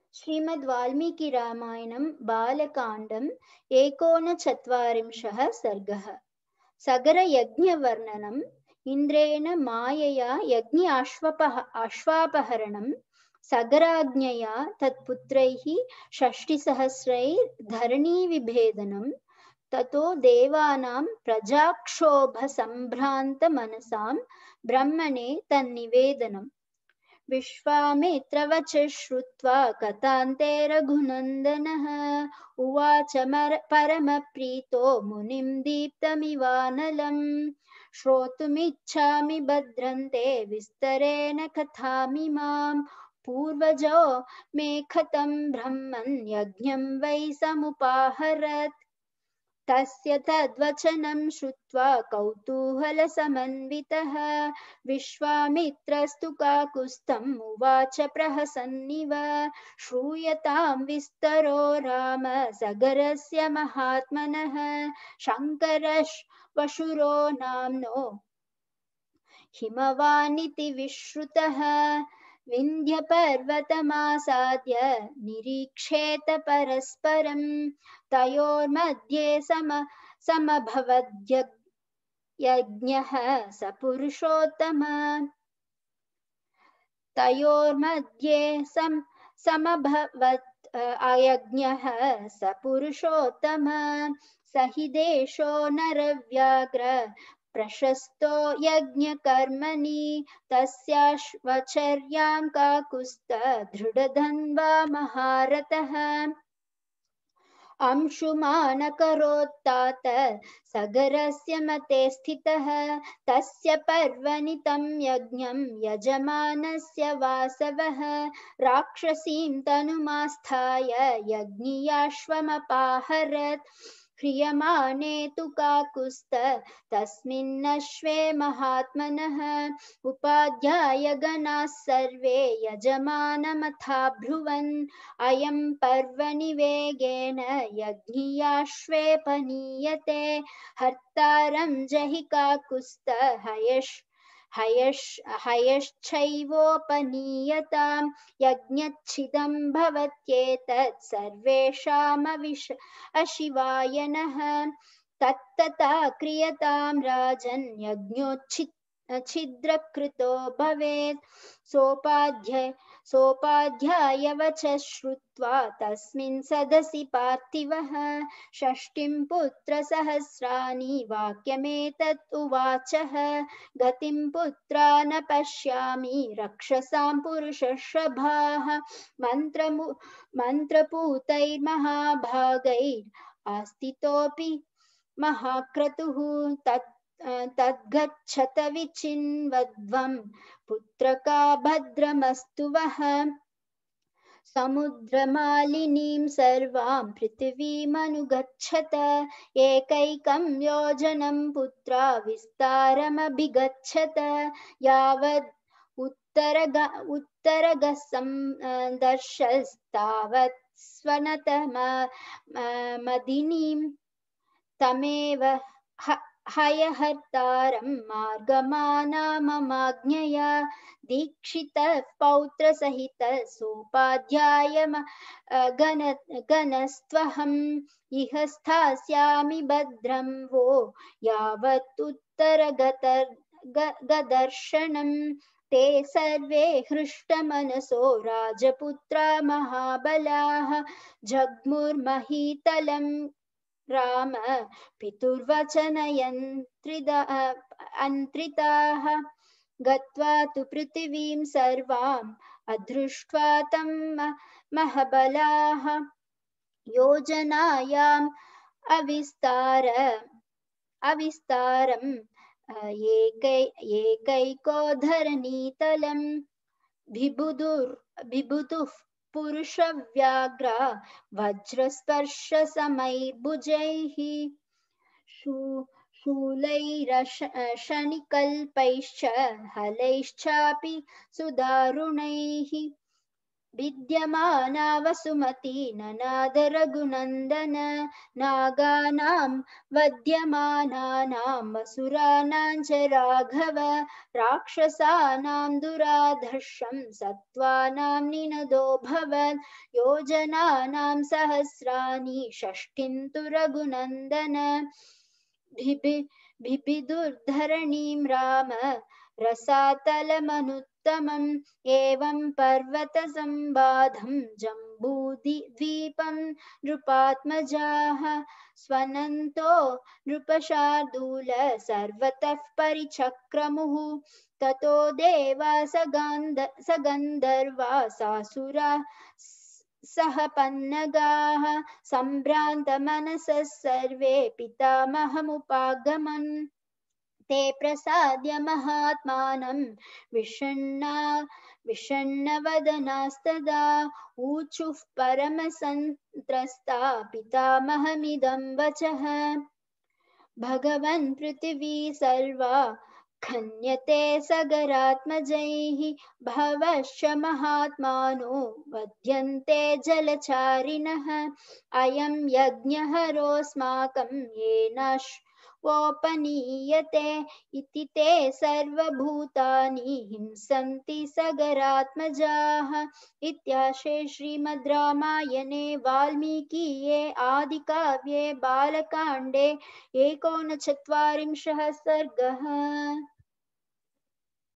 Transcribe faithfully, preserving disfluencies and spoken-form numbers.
श्रीमद् वाल्मीकि रामायणं बालकाण्डम् एकोनचत्वारिंशः सर्गः। सगरयज्ञवर्णनम्। इन्द्रेण मायया यज्ञाश्वपः अश्वापहरणं सगराज्ञया तत्पुत्रैः षष्टिसहस्रैर्धरणीविभेदनं ततो देवानां प्रजाक्षोभसम्भ्रान्तमनसां ब्रह्मणे तन्निवेदनम्। विश्वामित्रवच श्रुत्वा कथान्ते रघुनन्दनः उवाच परमप्रीतो मुनिं दीप्तमिवानलम्। श्रोतुमिच्छामि भद्रन्ते विस्तरेण कथामिमां। पूर्वजो मे कथं ब्रह्मन् यज्ञं वै समुपाहरत्। तस्य तद्वचनं श्रुत्वा कौतूहलसमन्वितः विश्वामित्रस्तु काकुत्स्थम् उवाच प्रहसन्निव। श्रूयतां विस्तरो राम सगरस्य महात्मनः। शङ्करश्वशुरो नाम्नो हिमवानिति विश्रुतः। विन्ध्यपर्वतमासाद्य निरीक्षेत परस्परं तयोर्मध्ये सम समभवद्यज्ञः स पुरुषोत्तम। तयोर्मध्ये सम समभवत् अयज्ञः स पुरुषोत्तम। स हि देशो नरव्याघ्र प्रशस्तो यज्ञकर्मणि तस्याश्वचर्यां काकुत्स्थ दृढधन्वा महारथः। अंशुमानकरोत्तात सगरस्य मते स्थितः तस्य पर्वणि तं यज्ञं यजमानस्य वासवः। राक्षसीं तनुमास्थाय यज्ञियाश्वमपाहरत्। ह्रियमाणे तु काकुत्स्थ तस्मिन्नश्वे महात्मनः। उपाध्यायगणाः सर्वे यजमानमथाब्रुवन् अयं पर्वणि वेगेन यज्ञियाश्वेपनीयते। हर्तारं जहि काकुत्स्थ हयश् हयश् हयश्चैवोपनीयतां। यज्ञच्छिदं भवत्येतत् सर्वेषामविष अशिवाय नः। तत्तथा क्रियतां राजन् यज्ञोच्छिद् छिद्रकृतो भवेत्। सोपाध्याय सोपाध्यायवच श्रुत्वा तस्मिन् सदसि पार्थिवः षष्टिं पुत्रसहस्राणि वाक्यमेतत् उवाचः। गतिं पुत्रा न पश्यामि रक्षसां पुरुषर्षभाः। मन्त्रमु मन्त्रपूतैर्महाभागैः आस्थितोऽपि महाक्रतुः तत् तद्गच्छत विचिन्वध्वं पुत्रका भद्रमस्तु वः। समुद्रमालिनीं सर्वां पृथिवीमनुगच्छत एकैकं योजनं पुत्रा विस्तारमभिगच्छत। यावद् उत्तरग उत्तरगसं दर्शस्तावत् स्वनतमदिनीं तमेव हयहर्तारं मार्गमानाममाज्ञया। दीक्षितः पौत्रसहितः सोपाध्यायगणस्त्वहम् इह स्थास्यामि भद्रं वो यावत् उत्तरगदर्शनम्। ते सर्वे हृष्टमनसो राजपुत्रा महाबलाः जग्मुर्महीतलं राम पितुर्वचनयन्त्रिताः। गत्वा तु पृथिवीं सर्वाम् अदृष्ट्वा तं महबलाः योजनायाम् अविस्तार अविस्तारम् एकै एकैको धरणीतलं। बिभुदुर् बिभुदुः पुरुषव्याघ्रा वज्रस्पर्शसमैर्भुजैः शूलैरशनिकल्पैश्च हलैश्चापि सुदारुणैः। विद्यमाना वसुमती ननाद रघुनन्दन नागानां वध्यमानानां वसुराणां च राघव राक्षसानां दुराधर्षं सत्त्वानां निनदो भवन् योजनानां सहस्राणि षष्ठिं तु रघुनन्दन बिभिदुर्धरणीं राम रसातलमनुत्तमम् एवं पर्वतसंबाधं जम्बूद्वीपं नृपात्मजाः स्वनन्तो नृपशार्दूल सर्वतः परिचक्रमुः ततो देवा सगन्धर्वासासुरा सह पन्नगाः सम्भ्रान्तमनसः सर्वे पितामहमुपागमन् ते प्रसाद्य महात्मानं विषण्णा विषण्णवदनास्तदा ऊचुः परमसन्त्रस्ता पितामहमिदं वचः भगवन् पृथिवी सर्वा खन्यते सगरात्मजैः भवश्च महात्मानो वध्यन्ते जलचारिणः अयं यज्ञहरोऽस्माकं येनाश्वोपनीयते इति ते सर्वभूतानि हिंसन्ति सगरात्मजाः इत्यार्षे श्रीमद् रामायणे वाल्मीकीये आदिकाव्ये बालकाण्डे एकोनचत्वारिंशः सर्गः।